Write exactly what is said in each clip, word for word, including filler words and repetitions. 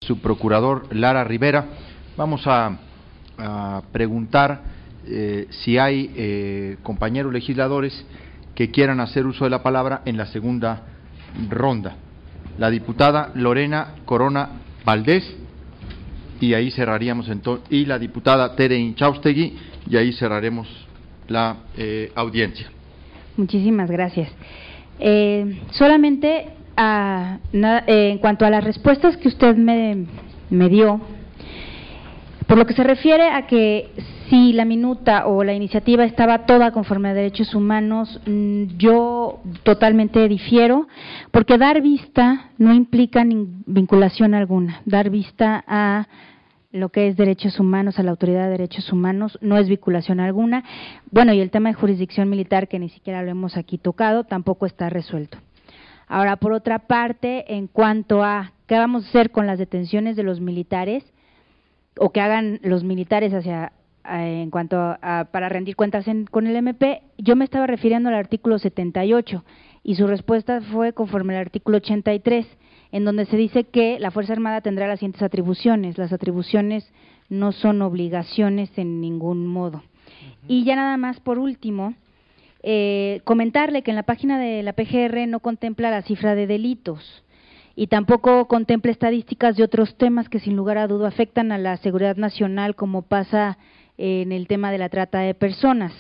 subprocurador Lara Rivera. Vamos a, a preguntar eh, si hay eh, compañeros legisladores que quieran hacer uso de la palabra en la segunda ronda. La diputada Lorena Corona Valdés, y ahí cerraríamos entonces, y la diputada Tere Inchaustegui, y ahí cerraremos la eh, audiencia. Muchísimas gracias. Eh, solamente a, na, eh, en cuanto a las respuestas que usted me, me dio, por lo que se refiere a que si la minuta o la iniciativa estaba toda conforme a derechos humanos, yo totalmente difiero, porque dar vista no implica ni vinculación alguna. Dar vista a lo que es derechos humanos, a la autoridad de derechos humanos, no es vinculación alguna. Bueno, y el tema de jurisdicción militar, que ni siquiera lo hemos aquí tocado, tampoco está resuelto. Ahora, por otra parte, en cuanto a qué vamos a hacer con las detenciones de los militares, o que hagan los militares hacia en cuanto a, a para rendir cuentas en, con el M P, yo me estaba refiriendo al artículo setenta y ocho y su respuesta fue conforme al artículo ochenta y tres, en donde se dice que la Fuerza Armada tendrá las siguientes atribuciones. Las atribuciones no son obligaciones en ningún modo. Uh-huh. Y ya nada más por último, eh, comentarle que en la página de la P G R no contempla la cifra de delitos y tampoco contempla estadísticas de otros temas que sin lugar a duda afectan a la seguridad nacional, como pasa en el tema de la trata de personas.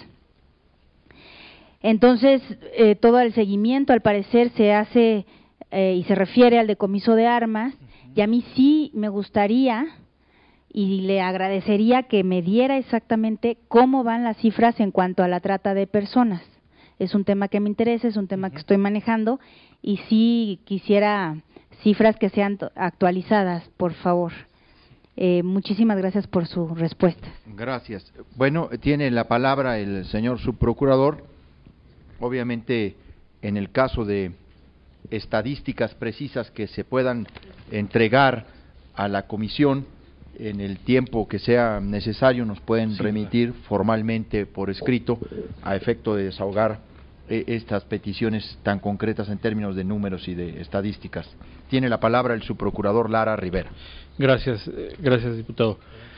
Entonces, eh, todo el seguimiento al parecer se hace eh, y se refiere al decomiso de armas, uh-huh. Y a mí sí me gustaría y le agradecería que me diera exactamente cómo van las cifras en cuanto a la trata de personas. Es un tema que me interesa, es un tema uh-huh. que estoy manejando y sí quisiera cifras que sean actualizadas, por favor. Eh, muchísimas gracias por su respuesta. Gracias. Bueno, tiene la palabra el señor subprocurador. Obviamente, en el caso de estadísticas precisas que se puedan entregar a la comisión en el tiempo que sea necesario, nos pueden sí, remitir claro. formalmente por escrito a efecto de desahogar eh, estas peticiones tan concretas en términos de números y de estadísticas. Tiene la palabra el subprocurador Lara Rivera. Gracias, gracias diputado.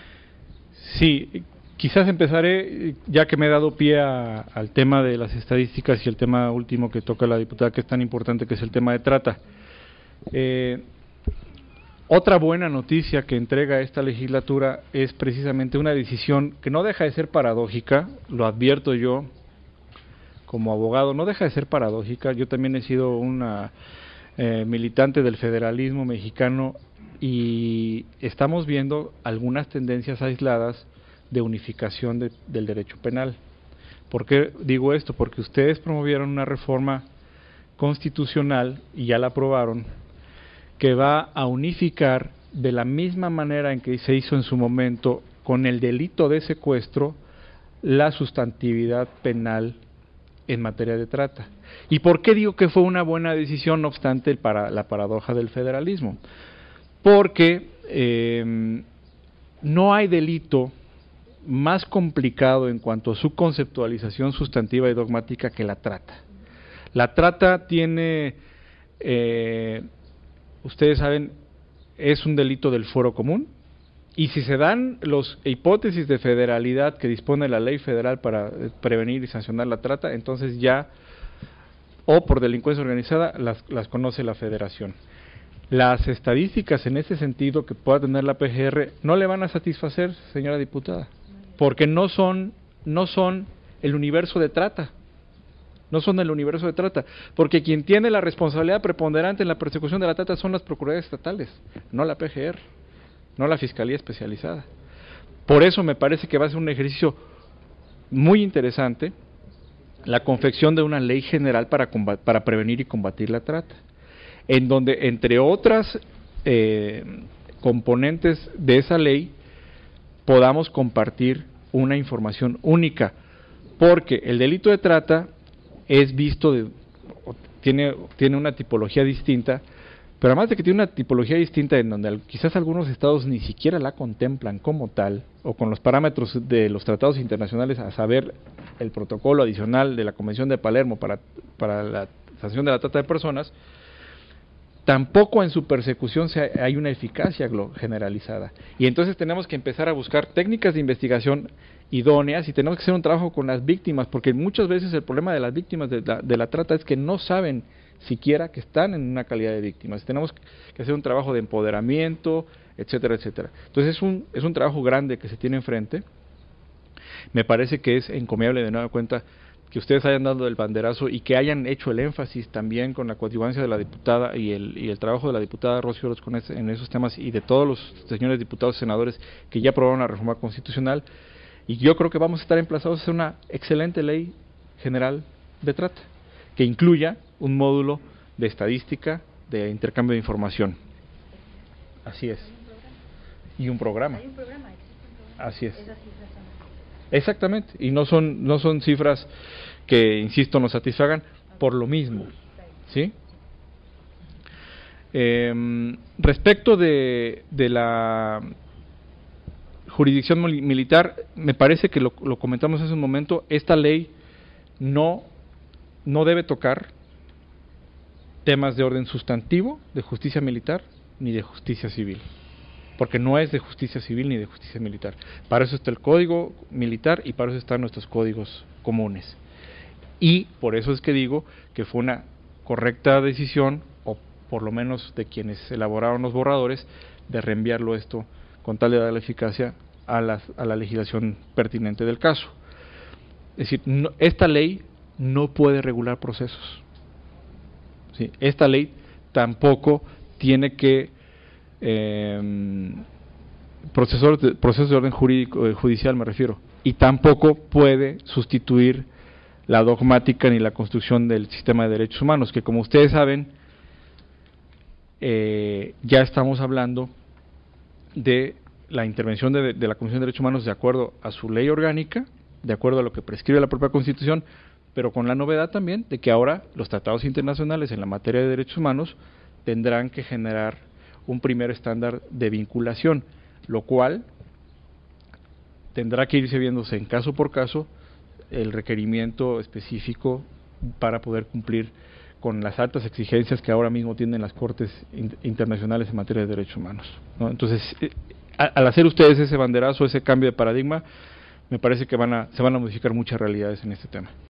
Sí, quizás empezaré, ya que me he dado pie a, al tema de las estadísticas y el tema último que toca la diputada, que es tan importante, que es el tema de trata. Eh, otra buena noticia que entrega esta legislatura es precisamente una decisión que no deja de ser paradójica, lo advierto yo como abogado, no deja de ser paradójica. Yo también he sido una eh, militante del federalismo mexicano y estamos viendo algunas tendencias aisladas de unificación de, del derecho penal. ¿Por qué digo esto? Porque ustedes promovieron una reforma constitucional, y ya la aprobaron, que va a unificar de la misma manera en que se hizo en su momento con el delito de secuestro la sustantividad penal en materia de trata. ¿Y por qué digo que fue una buena decisión, no obstante el para, la paradoja del federalismo? Porque eh, no hay delito más complicado en cuanto a su conceptualización sustantiva y dogmática que la trata. La trata tiene, eh, ustedes saben, es un delito del fuero común, y si se dan las hipótesis de federalidad que dispone la ley federal para prevenir y sancionar la trata, entonces ya, o por delincuencia organizada, las, las conoce la federación. Las estadísticas en ese sentido que pueda tener la P G R no le van a satisfacer, señora diputada, porque no son, no son el universo de trata, no son el universo de trata, porque quien tiene la responsabilidad preponderante en la persecución de la trata son las procuradurías estatales, no la P G R, no la Fiscalía Especializada. Por eso me parece que va a ser un ejercicio muy interesante la confección de una ley general para, combat, para prevenir y combatir la trata, en donde, entre otras eh, componentes de esa ley, podamos compartir una información única, porque el delito de trata es visto, de, tiene, tiene una tipología distinta, pero además de que tiene una tipología distinta en donde quizás algunos estados ni siquiera la contemplan como tal, o con los parámetros de los tratados internacionales, a saber, el protocolo adicional de la Convención de Palermo para, para la sanción de la trata de personas, tampoco en su persecución se, hay una eficacia generalizada. Y entonces tenemos que empezar a buscar técnicas de investigación idóneas y tenemos que hacer un trabajo con las víctimas, porque muchas veces el problema de las víctimas de la, de la trata es que no saben siquiera que están en una calidad de víctimas. Tenemos que hacer un trabajo de empoderamiento, etcétera, etcétera. Entonces es un, es un trabajo grande que se tiene enfrente. Me parece que es encomiable de nueva cuenta que ustedes hayan dado el banderazo y que hayan hecho el énfasis también con la coadyuvancia de la diputada y el, y el trabajo de la diputada Rocío Orozco en esos temas y de todos los señores diputados y senadores que ya aprobaron la reforma constitucional. Y yo creo que vamos a estar emplazados a hacer una excelente ley general de trata, que incluya un módulo de estadística, de intercambio de información. Así es. Y un programa. Hay un programa, existe un programa. Así es. Esas cifras son así. Exactamente. Y no son, no son cifras que, insisto, nos satisfagan por lo mismo. ¿Sí? Eh, respecto de, de la jurisdicción militar, me parece que lo, lo comentamos hace un momento, esta ley no, no debe tocar temas de orden sustantivo, de justicia militar, ni de justicia civil, porque no es de justicia civil ni de justicia militar. Para eso está el Código Militar y para eso están nuestros códigos comunes. Y por eso es que digo que fue una correcta decisión, o por lo menos de quienes elaboraron los borradores, de reenviarlo esto con tal de dar la eficacia a la, a la legislación pertinente del caso. Es decir, no, esta ley no puede regular procesos. ¿Sí? Esta ley tampoco tiene que eh, procesos de, procesos de orden jurídico, eh, judicial me refiero, y tampoco puede sustituir la dogmática ni la construcción del sistema de derechos humanos, que como ustedes saben, eh, ya estamos hablando de la intervención de, de la Comisión de Derechos Humanos de acuerdo a su ley orgánica, de acuerdo a lo que prescribe la propia Constitución, pero con la novedad también de que ahora los tratados internacionales en la materia de derechos humanos tendrán que generar un primer estándar de vinculación, lo cual tendrá que irse viéndose en caso por caso el requerimiento específico para poder cumplir con las altas exigencias que ahora mismo tienen las Cortes internacionales en materia de derechos humanos, ¿no? Entonces, eh, al hacer ustedes ese banderazo, ese cambio de paradigma, me parece que van a, se van a modificar muchas realidades en este tema.